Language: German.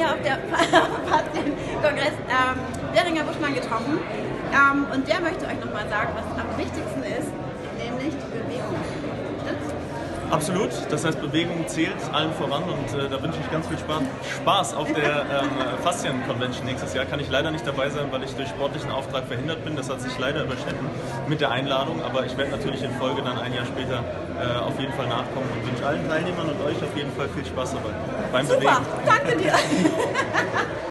hier auf der Faszienkongress Beringer Buschmann getroffen und der möchte euch nochmal sagen, was am wichtigsten ist, nämlich die Bewegung. Stimmt's? Absolut, das heißt Bewegung zählt allen voran und da wünsche ich ganz viel Spaß auf der Faszien-Convention nächstes Jahr. Kann ich leider nicht dabei sein, weil ich durch sportlichen Auftrag verhindert bin. Das hat sich leider überschnitten mit der Einladung, aber ich werde natürlich in Folge dann ein Jahr später auf jeden Fall nachkommen und wünsche allen Teilnehmern und euch auf jeden Fall viel Spaß dabei beim Super, Bewegen. danke dir.